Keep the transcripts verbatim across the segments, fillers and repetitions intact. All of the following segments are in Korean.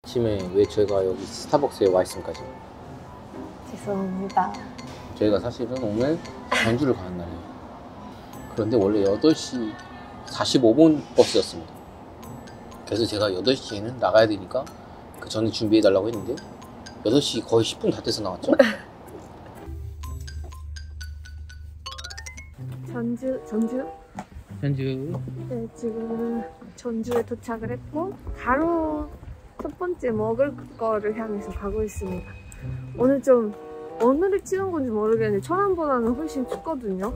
아침에 왜 저희가 여기 스타벅스에 와 있음까지? 죄송합니다. 저희가 사실은 오늘 전주를 가는 날이에요. 그런데 원래 여덟 시 사십오 분 버스였습니다. 그래서 제가 여덟 시에는 나가야 되니까 그 전에 준비해 달라고 했는데 여덟 시 거의 십 분 다 돼서 나왔죠? 전주, 전주? 전주. 네, 지금 전주에 도착을 했고 바로 첫 번째 먹을 거를 향해서 가고 있습니다. 오늘 좀 오늘이 추운 건지 모르겠는데 천안보다는 훨씬 춥거든요.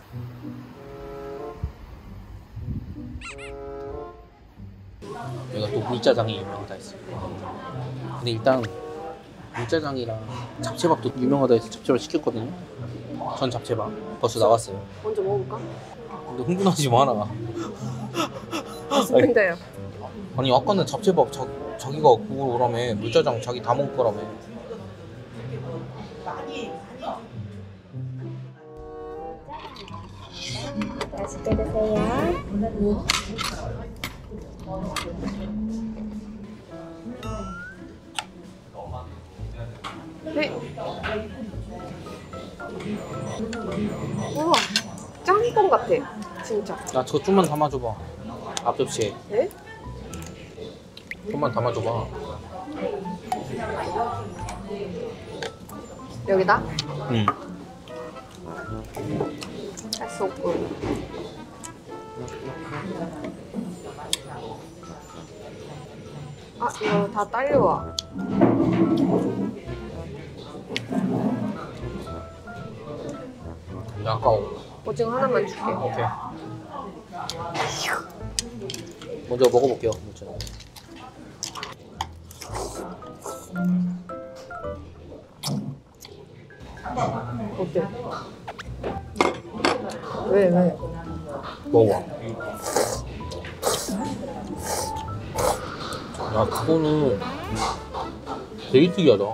여기가 또 물짜장이 유명하다 했어요. 근데 일단 물짜장이랑 잡채밥도 유명하다 해서 잡채밥 시켰거든요. 전 잡채밥 벌써 나왔어요. 먼저 먹어볼까? 근데 흥분하지 마라. 맞습니다요. 아니 아까는 잡채밥 자, 자기가 그거 그러면 물짜장 자기 다 먹을 거라며. 맛있게 드세요. 네. 우와, 짬뽕 같아, 진짜. 나 저거 좀만 담아줘봐. 앞접시에. 네? 좀만 담아줘봐. 여기다? 응. 할 수 없고. 아, 이거 다 딸려와. 아까워. 오징어 하나만 줄게. 오케이. 먼저 먹어볼게요. 먼저. 어때? 왜, 왜? 먹어봐. 야, 그거는 되게 특이하다.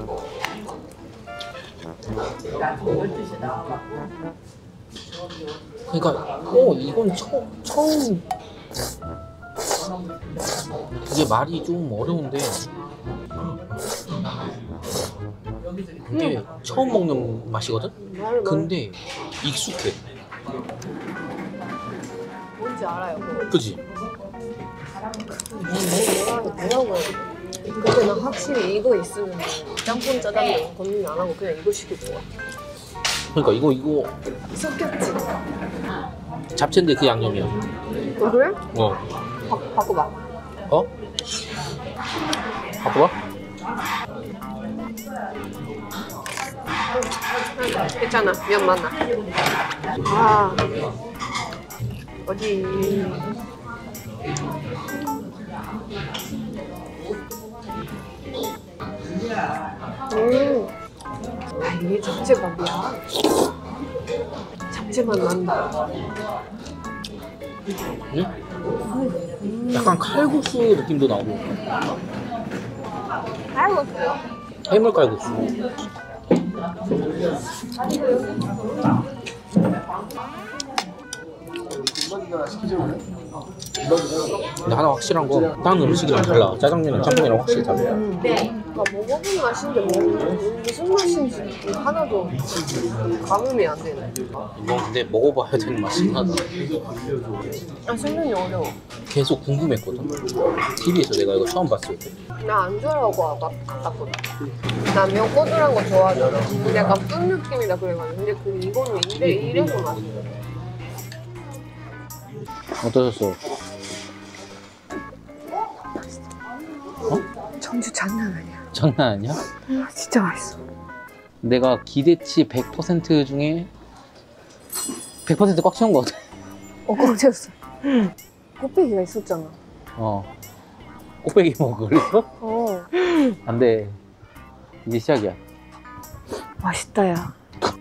그러니까, 어, 이건 처음, 처음. 이게 말이 좀 어려운데. 이게 처음 먹는 맛이거든? 근데 익숙해. 뭔지 알아요, 그거. 그지? 뭐라고 해야 돼? 근데 난 확실히 이거 있으면 짬뽕 짜장면 고민 안 하고 그냥 이거 시킬 거야. 그러니까 이거 이거 섞였지? 잡채인데 그 양념이야. 어, 그래? 어. 바, 바꿔봐. 어? 바꿔봐? 괜찮아, 면 많아. 아, 어디? 음, 아, 이게 잡채밥이야. 잡채맛 난다. 응? 음. 약간 칼국수 느낌도 나고. 칼국수요? 해물 칼국수. 근데 하나 확실한 거 다른 음식이랑 달라. 짜장면이랑 짬뽕이랑 확실히 달라. 음. 나 먹어본 맛인데 뭐, 무슨 맛인지 하나도 감음이 안 되네. 이건 근데 먹어봐야 되는 맛이긴 하다. 아, 설명이 어려워. 계속 궁금했거든. 티비에서 내가 이거 처음 봤을 때. 나 안 좋아하고 아까 갔거든. 나 면 꼬들한 거 좋아하잖아. 근데 약간 뚠 느낌이다 그래가지고. 근데 그 이거는 이래, 이래서 맛있어. 어떠셨어? 어? 전주 장난 아니야. 장난 아니야? 아, 진짜 맛있어. 내가 기대치 백 퍼센트 중에 백 퍼센트 꽉 채운 거 같아. 어, 꽉 채웠어. 꽃배기가 있었잖아. 어. 꼭배기 먹어 그랬어? 어. 안 돼. 이제 시작이야. 맛있다, 야.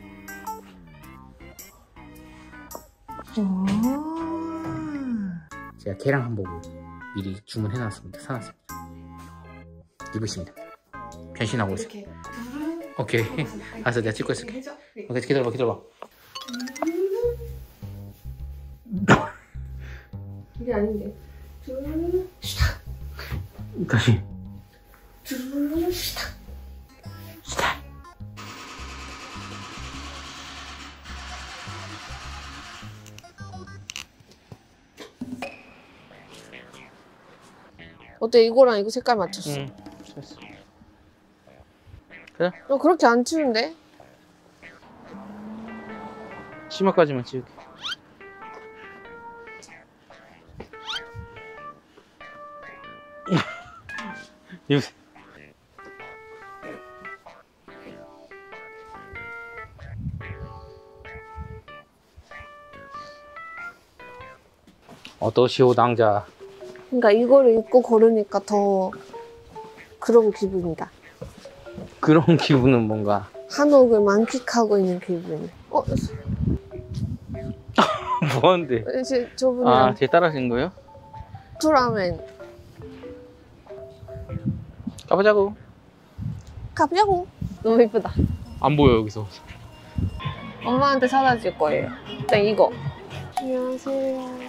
제가 계량 한복을 미리 주문해놨습니다. 사놨습니다. 입으십니다. 변신하고 있어. 오케이. 알았어, 내가 찍고 있을게. 오케이, 기다려봐, 기다려봐. 이게 아닌데. 다시. 어때? 이거랑 이거 색깔 맞췄어. 응. 됐어. 그래? 어, 그렇게 안 치운데? 치마까지만 치울게. 이거 어떠시오 당자. 그러니까 이거를 입고 걸으니까 더 그런 기분이다. 그런 기분은 뭔가 한옥을 만끽하고 있는 기분. 어? 뭐한데? 이제 저분이랑 아, 제 따라하신 거예요? 투라멘 가보자고. 가보자고. 너무 이쁘다. 안 보여 여기서. 엄마한테 사다 줄 거예요. 일단 이거. 안녕하세요.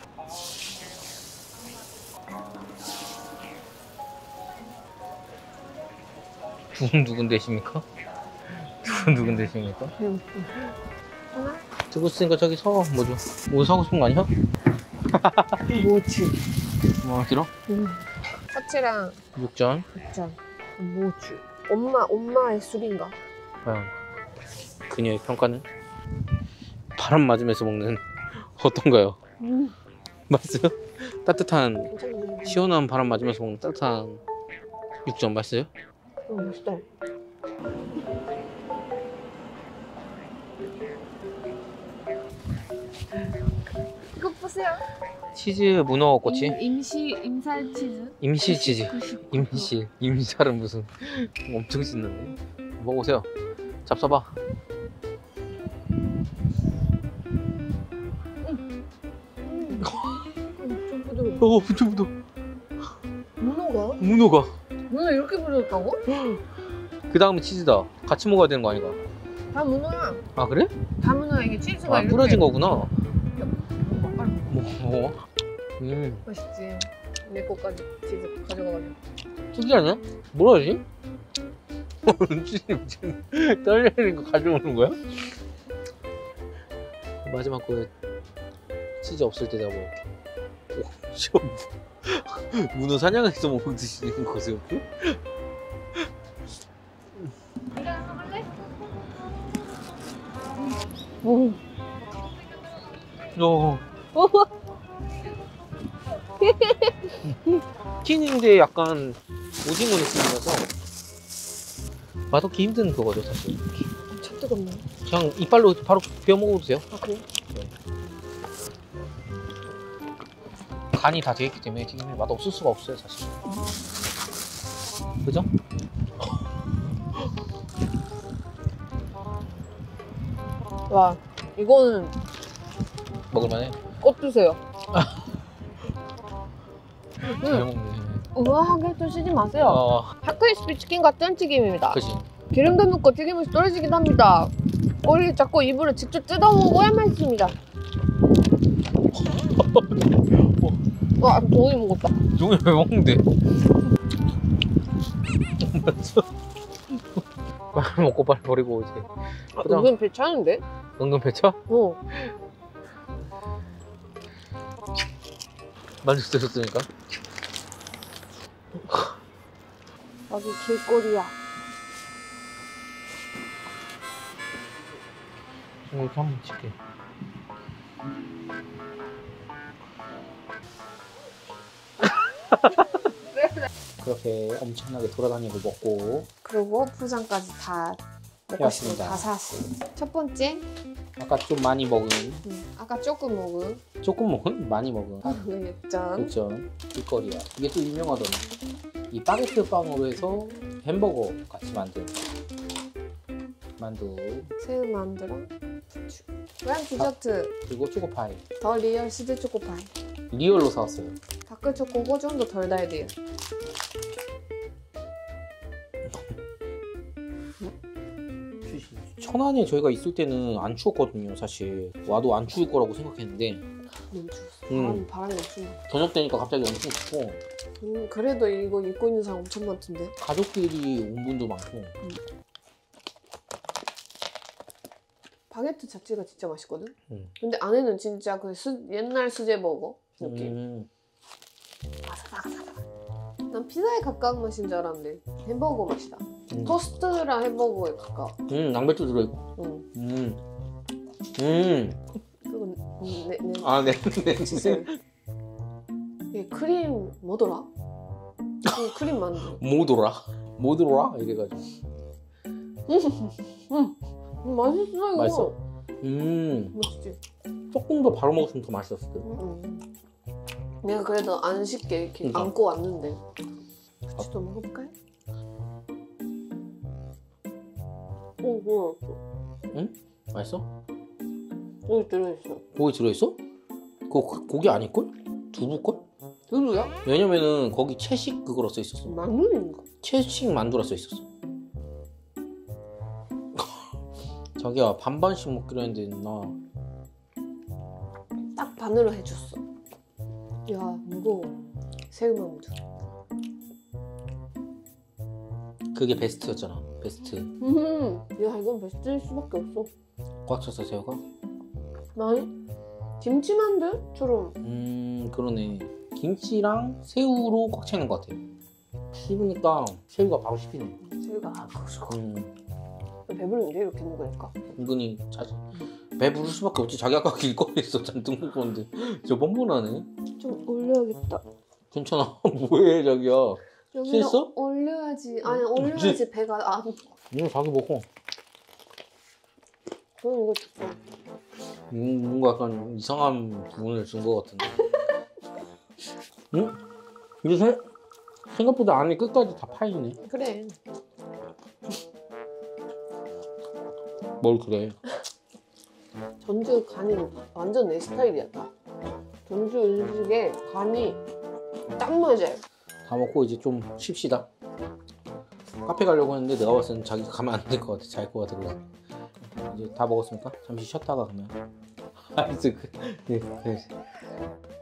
누군 누군 되십니까? 누군 누군 되십니까? 하나? 듣고 있으니까 저기 서 뭐죠? 뭐 사고 싶은 거 아니야? 모주. 뭐 들어? 음. 파치랑 육전. 육전. 모주. 엄마, 엄마의 술인가? 과연 그녀의 평가는? 바람 맞으면서 먹는 어떤가요? 음. 맛있어요? 따뜻한 괜찮네. 시원한 바람 맞으면서 먹는 따뜻한 육전 맛있어요? 어, 맛있다. 이거 보세요. 치즈 문어 꼬치? 임, 임시 임살 치즈. 임시 치즈. 구십구. 임시 임살은 무슨 엄청 씻는데. 먹어보세요. 잡숴봐. 음, 좀 부드러워. 어, 부들 부들. 문어가? 문어가. 문어 이렇게 부드럽다고? 그 다음에 치즈다. 같이 먹어야 되는 거 아닌가? 다 문어야. 아 그래? 다 문어야. 이게 치즈가 아 이렇게. 뿌려진 거구나. 먹어, 빨리 먹어. 뭐 먹어? 음 맛있지. 내 거까지 치즈 가져가가지고. 특이하네. 뭐라 하지? 치즈 지금 떨리는 거 가져오는 거야? 마지막 거에 치즈 없을 때 내가 먹을게. 오, 시험. 문어 사냥에서 먹듯이 거세요? 이거 하나 할래? 오. 어. 키닝인데 약간 오징어 느낌이라서 맛없기 힘든 그거죠 사실. 참 뜨겁네. 그냥 이빨로 바로 베어 먹어도 돼요. 아 그래? 간이 다 되어 있기 때문에 튀김이 맛 없을 수가 없어요 사실. 그죠? 와 이거는 먹을만해. 꽃 드세요. 잘 음, 먹네. 우아하게 드시지 마세요. 어, 크리스피 치킨 같은 튀김입니다. 그치. 기름도 넣고 튀김옷이 떨어지긴 합니다. 꼬리를 잡고 입으로 직접 뜯어먹어야 맛있습니다. 와, 종이 먹었다. 종이 왜 먹는데? 빨리 먹고 빨리 버리고 이제. 아, 그죠? 은근 괜찮은데? 은근 배쳐? 어. 만족되셨으니까. 여기 길거리야. 이렇게 한번 칠게. 그렇게 엄청나게 돌아다니고 먹고 그리고 포장까지 다 먹고 싶은 해왔습니다. 다 사왔습니다. 첫 번째, 아까 좀 많이 먹은 음, 아까 조금 먹은 조금 먹은 많이 먹은 네, 육전. 육전 길거리야. 이게 또 유명하더라. 이 바게트 빵으로 해서 햄버거 같이 만든 만두 새우 만두랑 부추. 그냥 디저트 그리고 초코파이. 더 리얼 시드 초코파이. 리얼로 사왔어요. 다크 초코고 좀 더 덜 달야 돼요. 천안에 저희가 있을 때는 안 추웠거든요. 사실 와도 안 추울 거라고 생각했는데 너무 추웠어. 음. 바람, 바람이 없으면. 저녁 되니까 갑자기 엄청 춥고 음, 그래도 이거 입고 있는 사람 엄청 많던데. 가족끼리 온 분도 많고. 바게트 자체가 진짜 맛있거든? 음. 근데 안에는 진짜 그 수, 옛날 수제버거 느낌. 음. 아삭아삭아삭. 난 피자에 가까운 맛인 줄 알았는데 햄버거 맛이다. 음. 토스트랑 햄버거에 가까워. 음, 양배추 들어있고. 응. 음. 음. 그건 음, 내, 내 아, 네. 네. 지슬. 이게 크림 뭐더라? 그 크림 만두. 모도라? 모도라? 이래가지고. 음, 음, 맛있어 이거. 맛있어? 음. 맛있지? 조금 더 바로 먹었으면 더 맛있었을 듯. 음. 내가 그래도 안 쉽게 이렇게 그러니까. 안고 왔는데. 같이 또 먹어볼까요? 오, 뭐야? 응? 맛있어? 여기 들어있어. 고기 들어있어? 그거 그- 고기 아닐걸? 두부걸? 두루야? 왜냐면은 거기 채식 그거로 써있었어. 마늘인가? 채식 만두라 써있었어. 자기야 반반씩 먹기로 했는데 나 딱 반으로 해줬어. 야, 무거워. 새우만두. 그게 베스트였잖아. 베스트. 음, 야, 이건 베스트일 수밖에 없어. 꽉 찼어 새우가? 아니? 김치만두처럼. 음 그러네. 김치랑 새우로 꽉 차는 것 같아. 씹으니까 새우가 바로 씹히네. 새우가 아프고. 음 배부른데 이렇게 먹으니까. 은근히 자주 배부를 수밖에 없지. 자기 아까 길거리에서 잔뜩 먹었는데 저 뻔뻔하네. 좀 올려야겠다. 괜찮아. 뭐해 자기야. 여기다 실수? 올려야지. 아니, 올려야지 배가 안. 이거 자기 먹어. 그럼 이거 줄게. 음, 뭔가 약간 이상한 부분을 준 것 같은데. 응? 근데 생, 생각보다 안에 끝까지 다 파이네. 그래. 뭘 그래. 전주 간이 완전 내 스타일이야, 다. 전주 음식에 간이 딱 맞아요. 다 먹고 이제 좀 쉽시다. 카페 가려고 했는데 내가 봤을 땐 자기 가면 안 될 것 같아. 잘 것 같아. 그래서 이제 다 먹었으니까 잠시 쉬었다가 그러면. 알았어. 네, 네.